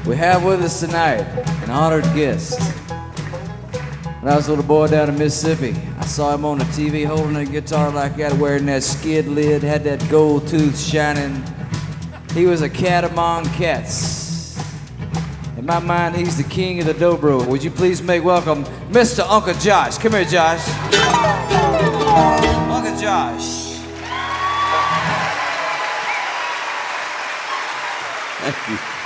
We have with us tonight an honored guest. When I was a little boy down in Mississippi, I saw him on the TV holding a guitar like that, wearing that skid lid, had that gold tooth shining. He was a cat among cats. In my mind, he's the king of the Dobro. Would you please make welcome Mr. Uncle Josh. Come here, Josh. Uncle Josh. Thank you.